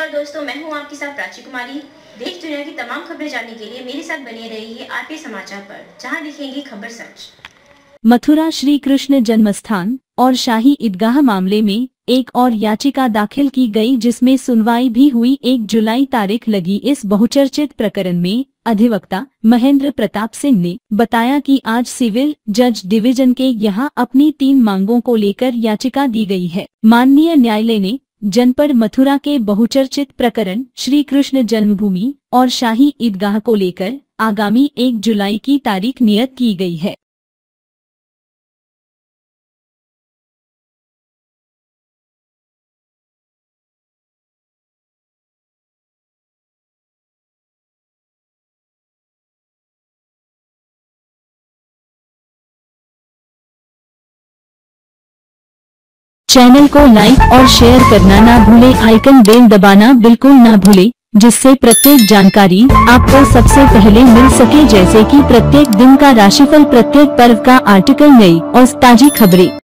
नमस्कार दोस्तों, मैं हूं आपके साथ प्राची कुमारी। देश दुनिया की तमाम खबरें जानने के लिए मेरे साथ बने रहिए आरपी समाचार पर, जहां दिखेंगी खबर सच। मथुरा श्री कृष्ण जन्मस्थान और शाही ईदगाह मामले में एक और याचिका दाखिल की गई, जिसमें सुनवाई भी हुई। 1 जुलाई तारीख लगी। इस बहुचर्चित प्रकरण में अधिवक्ता महेंद्र प्रताप सिंह ने बताया कि आज सिविल जज डिवीजन के यहां अपनी 3 मांगों को लेकर याचिका दी गई है। माननीय न्यायालय ने जनपद मथुरा के बहुचर्चित प्रकरण श्री कृष्ण जन्मभूमि और शाही ईदगाह को लेकर आगामी 1 जुलाई की तारीख नियत की गई है। चैनल को लाइक और शेयर करना ना भूले, आइकन बेल दबाना बिल्कुल ना भूले, जिससे प्रत्येक जानकारी आपको सबसे पहले मिल सके, जैसे कि प्रत्येक दिन का राशिफल, प्रत्येक पर्व का आर्टिकल, नई और ताजी खबरें।